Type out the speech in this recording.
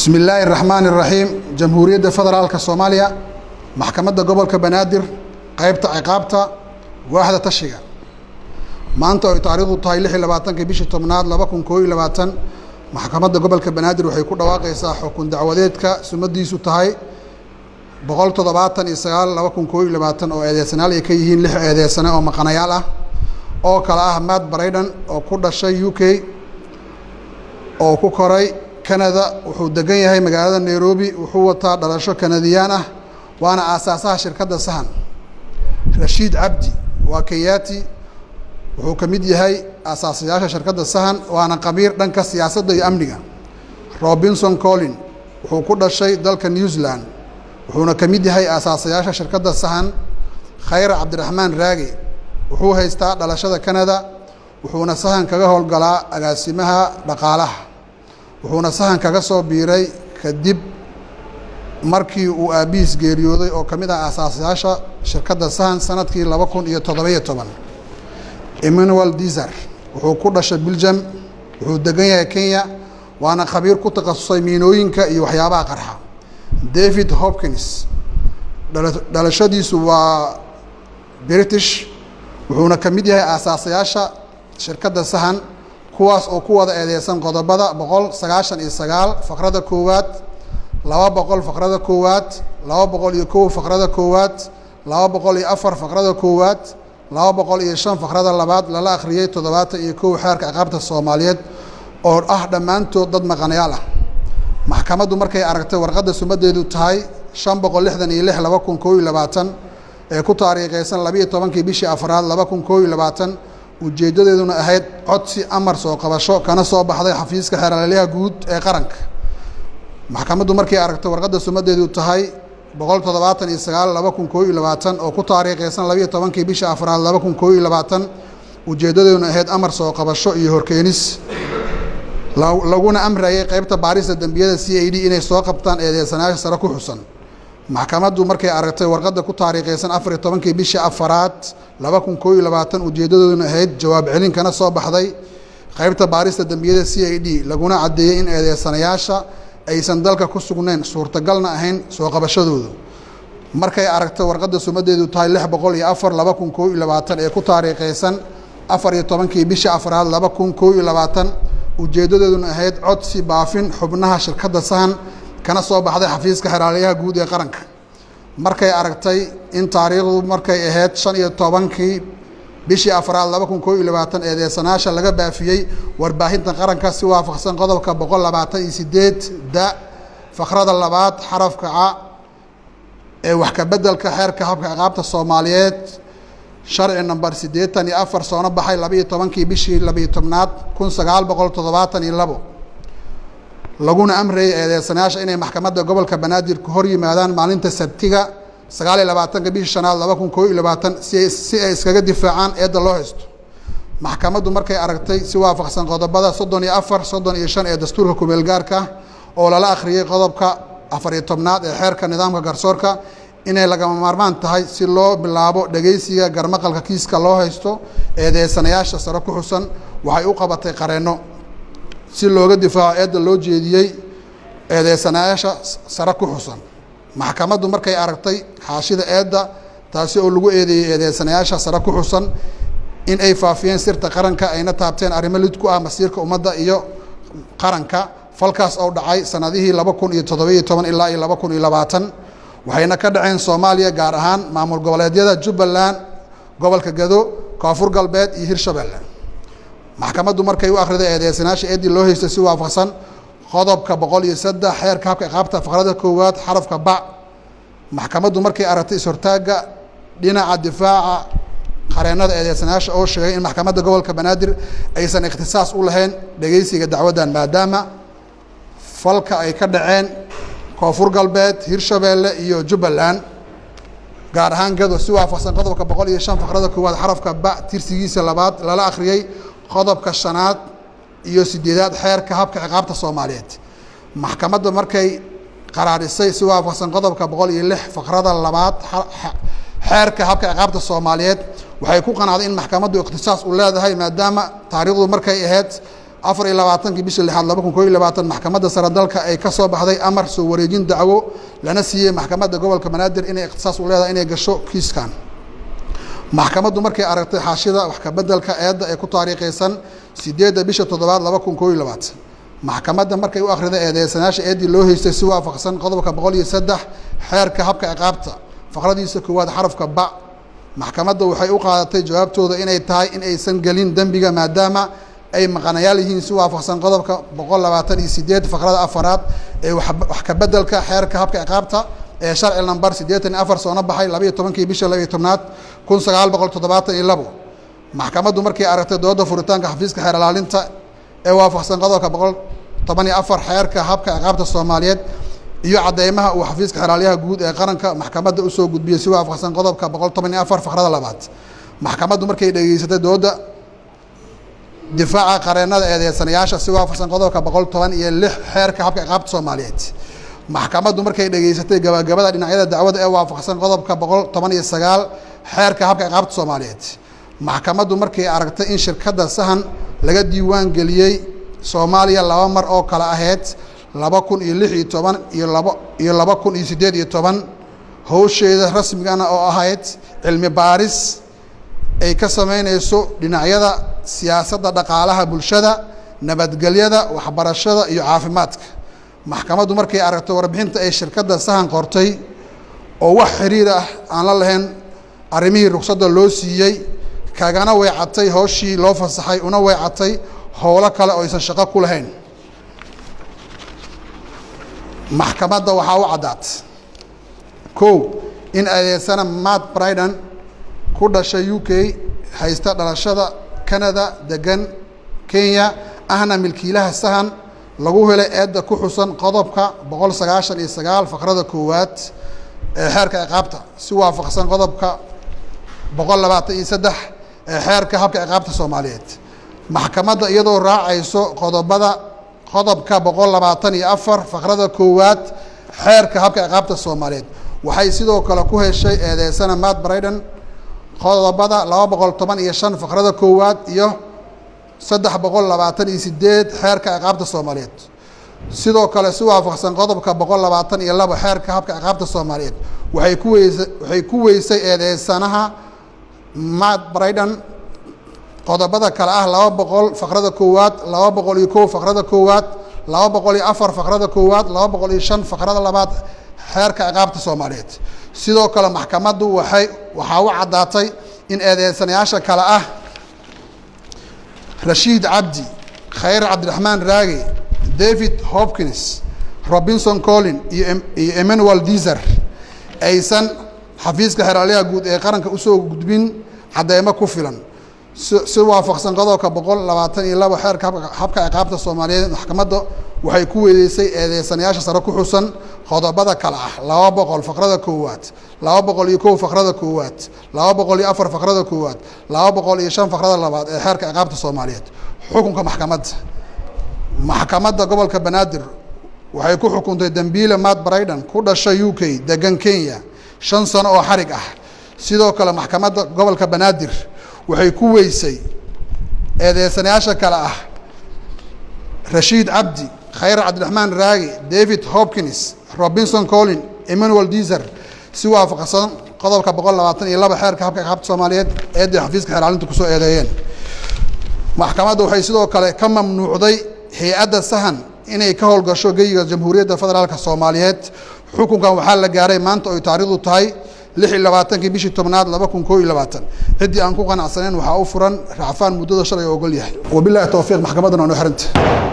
بسم الله الرحمن الرحيم جمهورية فدرالك الصومالية محكمة قبل بنادر قيبت عقابته واحدة تشيغا ما أنت يتعرضوا طايلح لباتن كبيش التمناد لبكون كوي لباتن محكمة قبل بنادر وحيكون واقع صاح وكون دعواتك سمدي سوتهاي بقولت ضباطن إسرائيل لبكون كوي لباتن أو إديسنا ليكيهين لح إديسنا أو مقناياله أو كلا أحمد بريدن أو كل شيء يوكي أو كوكوري كندا وحو دقن yahay magaalada Nairobi wuxuu wataa dhalasho Kanadiyaan ah waana aasaasah shirkadda Sahan Rashid Abdi waa Kayati wuxuu kamid yahay aasaasiyaasha shirkadda Sahan waana qabiir dhanka siyaasadda iyo amniga Robinson Collin wuxuu ku dhashay dalka New Zealand wuxuuna kamid yahay aasaasiyaasha shirkadda Sahan Khayr Abdirahman Raagi wuxuu haystaa dhalashada Canada wuxuuna Sahan kaga howlgalaa agaasimaha dhaqaalaha wuxuuna Sahan kaga soo biiray kadib markii uu aabiis geeriyooday oo kamid ah aasaasiyaasha shirkadda Sahan sanadkii 2017 Emmanuel Dizar wuxuu ku dhashay Belgium wuxuu degan yahay Kenya waana khabiir ku takhasusay miinooyinka iyo waxyaabaha qarxa David Hopkins dhalashadiisu waa British wuxuuna kamid yahay aasaasiyaasha shirkadda Sahan kuwaas oo ku wada eedeysan qodobada 199 faqrada koowaad 200 faqrada koowaad 201 faqrada koowaad 204 faqrada koowaad 205 faqrada labaad lala akhriyay 71 xeerka ciqaabta Soomaaliyeed oo ah dhamaantood dad maqanayaal ah maxkamaddu markay aragtay warqadda sumadeedu tahay 566/2021 ee ku taariikhaysan 12 bishii afraad 2021 ujeedadeeduna ahayd codsi amar soo qabasho kana soo baxday xafiiska xeeralyaha guud ee qaranka maxkamaddu markay aragtay warqadda sumadeedu tahay 179/2021 oo ku taariikhaysan 12 bishii afraad 2021 ujeedadeeduna ahayd amar soo qabasho iyo horkeenis laguna amrayay qaybta baarista dambiyada CID inay soo qabtaan eedeysanayaasha sare ku xusan maxkamaddu markay aragtay warqadda ku taariikhaysan 14 bishii afraad 2021 ujeedadooduna ahayd jawaab celin kana soo baxday qaybta baarista dambiyada CID laguna cadeeyay in eedeysanayaasha aysan dalka ku sugnayn suurtagalna ahayn soo qabashadooda markay aragtay warqadda sumadeedu tahay 604/2021 ee ku taariikhaysan 14 bishii afraad 2021 ujeedadooduna ahayd codsi baafin xubnaha shirkadda Sahan kana soo baxday xafiiska xeeralyaha guud ee qaranka markay aragtay in taariikhdu markay ahayd 15 bishii afraad 2021 eedeysanayaasha laga baafiyay warbaahinta qaranka si waafaqsan qodobka 128 da faqrada labaad xarafka a ee wax ka bedelka xeerka habka ciqaabta Soomaaliyeed sharci number 84 soo baxay 12 bishii 12aad 1972 laguna amray eedeysanayaasha inay maxkamadda gobolka Banaadir ku hor yimaadaan maalinta Sabtiga 29 bishii shanaad 2021 si ay iskaga difaacaan eedda loo haysto maxkamaddu markay aragtay si waafaqsan qodobada 34 35 ee dastuurka kumeel gaarka oo lala akhriyay qodobka 14aad ee xeerka nidaamka garsoorka inay laga maarmaan tahay si loo bilaabo dhageysiga garmaqalka kiiska loo haysto eedeysanayaasha sare ku xusan waxay u qabatay qareeno si looga difaaco eedda loo jeediyay eedeysanayaasha sare ku xusan maxkamaddu markay aragtay xaashida eedda taasi oo lagu eedeeyay eedeysanayaasha sare ku xusan in ay faafiyeen sirta qaranka ayna taabteen arrimo lid ku ah masiirka ummadda iyo qaranka falkaas oo dhacay sanadihii 2017 ilaa 2020 waxayna ka dhaceen Soomaaliya gaar ahaan maamul goboleedyada Jubbaland gobolka Gado Koonfur Galbeed iyo Hirshabelle maxkamaddu markay u akhriday eedeysanayaasha eedii loo haystay si waafaqsan qodobka 103 xeerka habka ciqaabta faqrada koowaad xarafka ba maxkamaddu markay aragtay is-hortaaga dhinaca difaaca qareenada eedeysanayaasha oo sheegay in maxkamadda gobolka Banaadir aysan ikhtisaas u lahayn dhageysiga dacwadan maadaama falka ay ka dhaceen Koonfur Galbeed Hirshabelle iyo Jubbaland gaar ahaan Gado si waafaqsan qodobka 105 faqrada koowaad xarafka ba tirsigiisa labaad lala akhriyay qodobka shanaad iyo 8aad xeerka habka ciqaabta Soomaaliyeed maxkamadda markay qaraarisay si waafaqsan qodobka 106 faqrada labaad xeerka habka ciqaabta Soomaaliyeed waxay ku qanacday in maxkamaddu ikhtisaas u leedahay maadaama taariikhdu markay ahayd 24 bishii 6 2021 maxkamadda sare dalka ay ka soo baxday amar soo wareejin dacwo lana siiyay maxkamadda gobolka Banaadir inay ikhtisaas u leedahay inay gasho kiiskan maxkamaddu markay aragtay xaashida wax ka bedelka eedda ay ku taariikhaysan 8 bisha 7 2021 maxkamadda markay u akhriday eedeysanaasha eedii loo haystay si waafaqsan qodobka 103 xeerka habka ciqaabta faqradiisa koowaad xarafka ba maxkamadda waxay u qaadatay jawaabtooda inay tahay in aysan galin dambiga maadaama ay maqanayaal yihiin si waafaqsan qodobka 128 faqrada afaraad ee wax ka bedelka xeerka habka ciqaabta ee sharci number 84 soo baxay 12 bisha 12 1972 maxkamaddu markay aragtay dooda furitaanka xafiiska xeer ilaalinta ee waafaqsan qodobka 114 xeerka habka ciqaabta Soomaaliyeed iyo cadeymaha uu xafiiska xeer ilaaliyaha guud ee qaranka maxkamadda u soo gudbiyay si waafaqsan qodobka 114 faqrada labaad maxkamaddu markay dhageysatay dooda difaaca qareennada eedeysanayaasha si waafaqsan qodobka 116 xeerka habka ciqaabta Soomaaliyeed maxkamaddu markay dhageysatay gabagabada dhinacyada dacwada ee waafaqsan qodobka 119 xeerka habka ciqaabta Soomaaliyeed maxkamaddu markay aragtay in shirkadda sahan laga diiwaan geliyay Soomaaliya laba mar oo kala ahayd 2016 iyo 2018 hawsheeda rasmiga ah oo ahayd cilmi baaris ay ka sameynayso dhinacyada siyaasadda dhaqaalaha bulshada nabadgelyada waxbarashada iyo caafimaadka maxkamaddu markay aragtay warbixinta ay shirkadda sahan qortay oo wax xiriir ah aan la lahayn arrimihii ruqsadda loo siiyay kagana weecatay hawshii loo fasaxay una weecatay howlo kale oo aysan shaqo ku lahayn maxkamadda waxaa u caddaatay kow in adeegsana Matt Bryden ku dhashay UK haysta dhalashada Canada degan Kenya ahna milkiilaha sahan lagu helay eedda ku xusan qodobka 199 faqrada koowaad ee xeerka ciqaabta si waafaqsan qodobka 123 ee xeerka habka ciqaabta Soomaaliyeed maxkamadda iyadoo raacayso qodobka 124 faqrada koowaad xeerka habka ciqaabta Soomaaliyeed waxay sidoo kale ku heshay eedeysana Matt Bryden qodobada 215 faqrada koowaad iyo 328 xeerka ciqaabta Soomaaliyeed sidoo kale si waafaqsan qodobka 122 xeerka habka ciqaabta Soomaaliyeed waxay ku weysay eedeysanaha Matt Bryden qodobada kale ah 200 faqrada koowaad 201 faqrada koowaad 204 faqrada koowaad 205 faqrada labaad xeerka ciqaabta Soomaaliyeed sidoo kale maxkamaddu waxaa u caddaatay in eedeysanayaasha kale ah Rashid Abdi Khayr Abdiraxmaan Raagi David Hopkins Robinson Collin iyo Emmanuel Dizer aysan xafiiska xeer ilaaliyaha guud ee qaranka u soo gudbin cadeymo ku filan si waafaqsan qodobka 122 xeerka habka ciqaabta Soomaaliyeed maxkamadda waxay ku weedeysay eedeysanayaasha sare ku xusan qodobada kale ah 200 faqrada koowaad 201 faqrada koowaad 204 faqrada koowaad 205 faqrada labaad ee xeerka ciqaabta Soomaaliyeed xukunka maxkamadda gobolka Banaadir waxay ku xukuntay dambiile Matt Bryden ku dhashay UK degan Kenya 5 sano oo xarig ah sidoo kale maxkamadda gobolka Banaadir waxay ku weysay eedeysanayaasha kale ah Rashid Abdi Khayr Abdiraxmaan Raagi David Hopkins Robinson Collin Emmanuel Dizer si waafaqsan qodobka 122 xeerka habka ciqaabta Soomaaliyeed ee xafiiska xeer ilaalinta ku soo eedeeyeen maxkamaddu waxay sidoo kale ka mamnuucday hay'adda sahan inay ka howlgasho geyga Jamhuuriyadda Federaalka Soomaaliyeed xukunkan waxaa la gaaray maanta oo taariikhdu tahay 26 bishii 10aad 2021 cidii aan ku qanacsanayn waxa uu furan racfaan muddada sharciga ogol yahay wabillahi tawfiiq maxkamadana oo xiranta